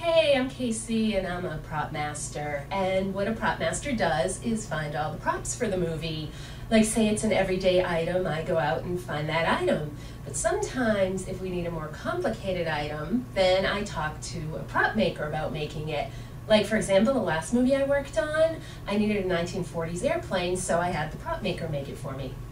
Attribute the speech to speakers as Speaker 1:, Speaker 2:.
Speaker 1: Hey, I'm Casey and I'm a prop master. And what a prop master does is find all the props for the movie. Like say it's an everyday item, I go out and find that item. But sometimes if we need a more complicated item, then I talk to a prop maker about making it. Like for example, the last movie I worked on, I needed a 1940s airplane, so I had the prop maker make it for me.